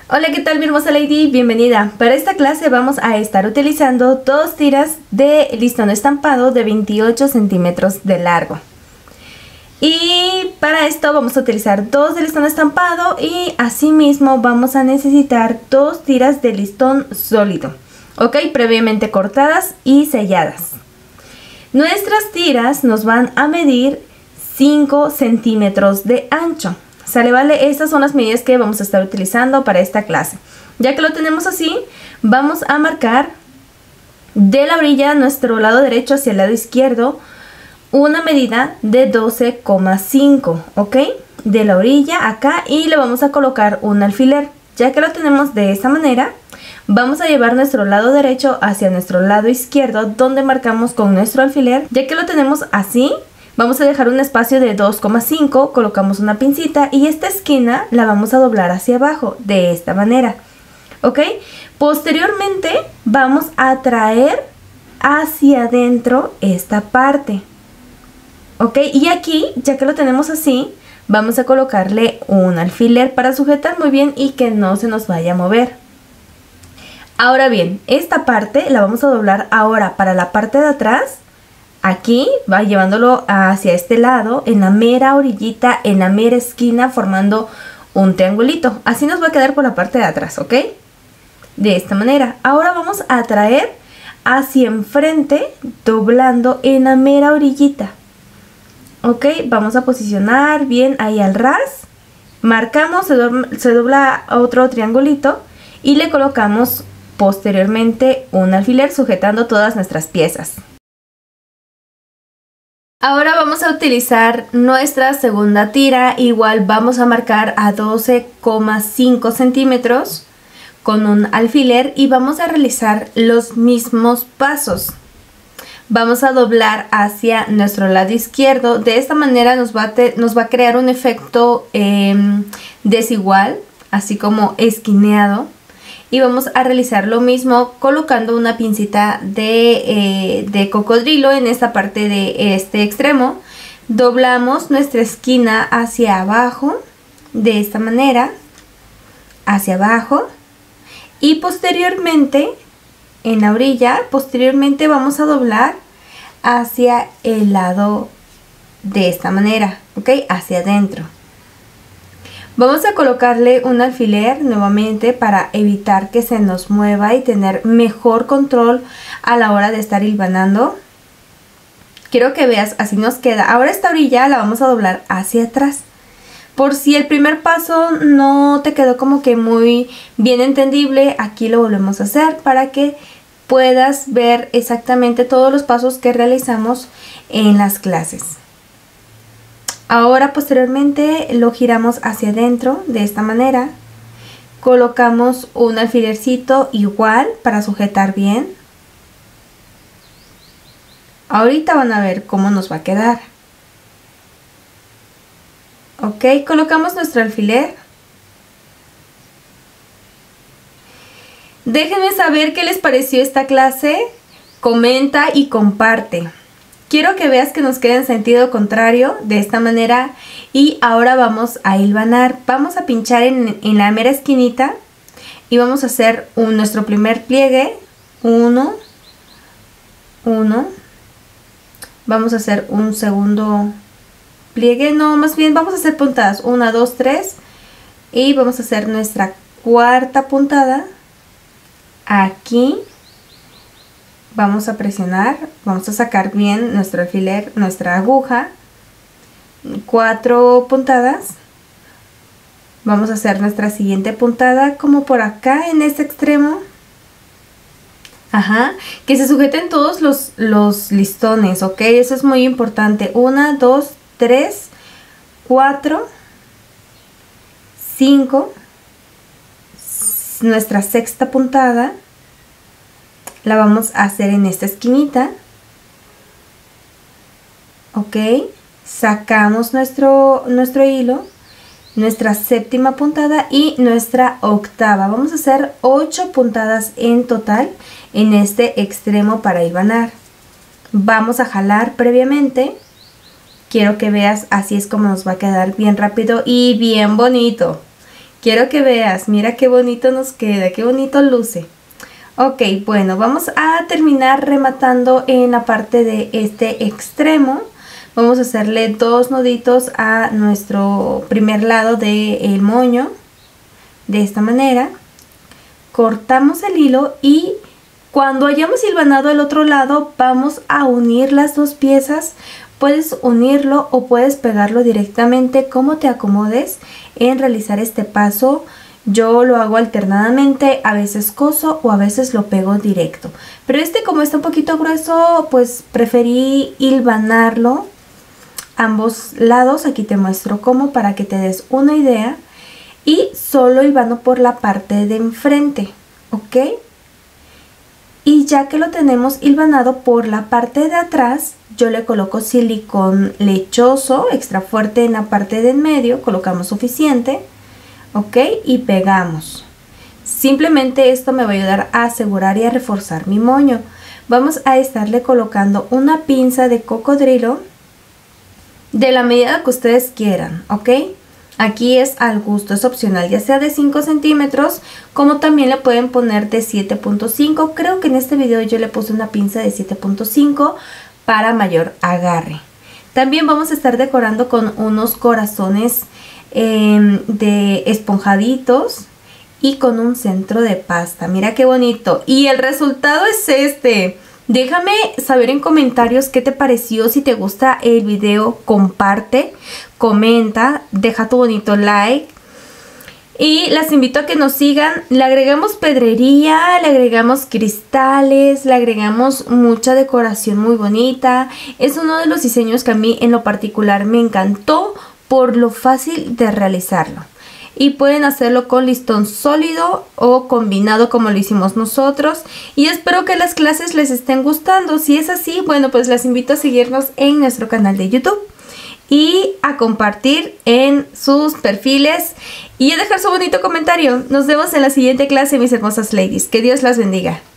Hola, ¿qué tal mi hermosa lady? Bienvenida. Para esta clase vamos a estar utilizando dos tiras de listón estampado de 28 centímetros de largo. Y para esto vamos a utilizar dos de listón estampado y asimismo vamos a necesitar dos tiras de listón sólido, ok, previamente cortadas y selladas. Nuestras tiras nos van a medir 5 centímetros de ancho. ¿Sale? Vale, estas son las medidas que vamos a estar utilizando para esta clase. Ya que lo tenemos así, vamos a marcar de la orilla, nuestro lado derecho hacia el lado izquierdo, una medida de 12,5, ¿ok? De la orilla acá, y le vamos a colocar un alfiler. Ya que lo tenemos de esta manera, vamos a llevar nuestro lado derecho hacia nuestro lado izquierdo, donde marcamos con nuestro alfiler. Ya que lo tenemos así, vamos a dejar un espacio de 2,5, colocamos una pincita y esta esquina la vamos a doblar hacia abajo de esta manera, ¿ok? Posteriormente vamos a traer hacia adentro esta parte, ¿ok? Y aquí, ya que lo tenemos así, vamos a colocarle un alfiler para sujetar muy bien y que no se nos vaya a mover. Ahora bien, esta parte la vamos a doblar ahora para la parte de atrás. Aquí va llevándolo hacia este lado, en la mera orillita, en la mera esquina, formando un triangulito. Así nos va a quedar por la parte de atrás, ¿ok? De esta manera. Ahora vamos a traer hacia enfrente, doblando en la mera orillita. ¿Ok? Vamos a posicionar bien ahí al ras. Marcamos, se dobla otro triangulito y le colocamos posteriormente un alfiler sujetando todas nuestras piezas. Ahora vamos a utilizar nuestra segunda tira, igual vamos a marcar a 12,5 centímetros con un alfiler y vamos a realizar los mismos pasos. Vamos a doblar hacia nuestro lado izquierdo, de esta manera nos va a crear un efecto desigual, así como esquineado. Y vamos a realizar lo mismo colocando una pincita de cocodrilo en esta parte de este extremo. Doblamos nuestra esquina hacia abajo, de esta manera, hacia abajo. Y posteriormente, en la orilla, posteriormente vamos a doblar hacia el lado de esta manera, ¿ok? Hacia adentro. Vamos a colocarle un alfiler nuevamente para evitar que se nos mueva y tener mejor control a la hora de estar hilvanando. Quiero que veas, así nos queda. Ahora esta orilla la vamos a doblar hacia atrás. Por si el primer paso no te quedó como que muy bien entendible, aquí lo volvemos a hacer para que puedas ver exactamente todos los pasos que realizamos en las clases. Ahora posteriormente lo giramos hacia adentro de esta manera. Colocamos un alfilercito igual para sujetar bien. Ahorita van a ver cómo nos va a quedar. Ok, colocamos nuestro alfiler. Déjenme saber qué les pareció esta clase. Comenta y comparte. Quiero que veas que nos queda en sentido contrario de esta manera y ahora vamos a hilvanar. Vamos a pinchar en la mera esquinita y vamos a hacer nuestro primer pliegue. 1, 1. Vamos a hacer un segundo pliegue, no, más bien vamos a hacer puntadas. 1, 2, 3 y vamos a hacer nuestra cuarta puntada aquí. Vamos a presionar, vamos a sacar bien nuestro alfiler, nuestra aguja, 4 puntadas. Vamos a hacer nuestra siguiente puntada como por acá en este extremo. Ajá, que se sujeten todos los listones, ok, eso es muy importante. 1, 2, 3, 4, 5, nuestra sexta puntada. La vamos a hacer en esta esquinita, ok, sacamos nuestro hilo, nuestra séptima puntada y nuestra octava. Vamos a hacer 8 puntadas en total en este extremo para hilvanar. Vamos a jalar previamente. Quiero que veas, así es como nos va a quedar bien rápido y bien bonito. Quiero que veas, mira qué bonito nos queda, qué bonito luce. Ok, bueno, vamos a terminar rematando en la parte de este extremo. Vamos a hacerle 2 nuditos a nuestro primer lado del moño. De esta manera. Cortamos el hilo y cuando hayamos hilvanado el otro lado vamos a unir las 2 piezas. Puedes unirlo o puedes pegarlo directamente como te acomodes en realizar este paso. Yo lo hago alternadamente, a veces coso o a veces lo pego directo. Pero como está un poquito grueso, pues preferí hilvanarlo ambos lados. Aquí te muestro cómo para que te des una idea. Y solo hilvano por la parte de enfrente, ¿ok? Y ya que lo tenemos hilvanado por la parte de atrás, yo le coloco silicón lechoso, extra fuerte en la parte de en medio, colocamos suficiente, ¿ok? Y pegamos. Simplemente esto me va a ayudar a asegurar y a reforzar mi moño. Vamos a estarle colocando una pinza de cocodrilo de la medida que ustedes quieran, ¿ok? Aquí es al gusto, es opcional, ya sea de 5 centímetros, como también le pueden poner de 7.5. Creo que en este video yo le puse una pinza de 7.5 para mayor agarre. También vamos a estar decorando con unos corazones de esponjaditos y con un centro de pasta. Mira qué bonito. Y el resultado es este. Déjame saber en comentarios qué te pareció. Si te gusta el video, comparte, comenta, deja tu bonito like. Y las invito a que nos sigan. Le agregamos pedrería, le agregamos cristales, le agregamos mucha decoración muy bonita. Es uno de los diseños que a mí en lo particular me encantó por lo fácil de realizarlo. Y pueden hacerlo con listón sólido o combinado como lo hicimos nosotros. Y espero que las clases les estén gustando. Si es así, bueno, pues las invito a seguirnos en nuestro canal de YouTube y a compartir en sus perfiles y a dejar su bonito comentario. Nos vemos en la siguiente clase, mis hermosas ladies. Que Dios las bendiga.